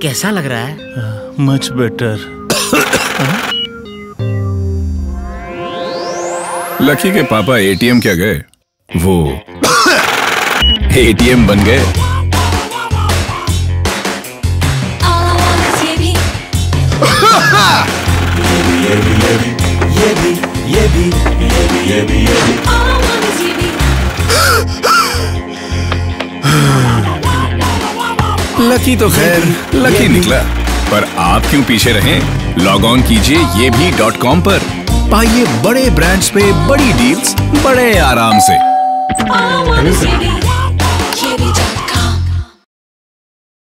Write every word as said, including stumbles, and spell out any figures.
कैसा लग रहा है? Much better. लकी के पापा एटीएम क्या गए, वो एटीएम बन गए। ये भी ये भी ये भी ये भी ये भी ये भी ये भी लकी तो खैर लकी निकला, पर आप क्यों पीछे रहें? लॉग ऑन कीजिए ये भी डॉट कॉम पर, पाइए बड़े ब्रांड्स पे बड़ी डील्स बड़े आराम से।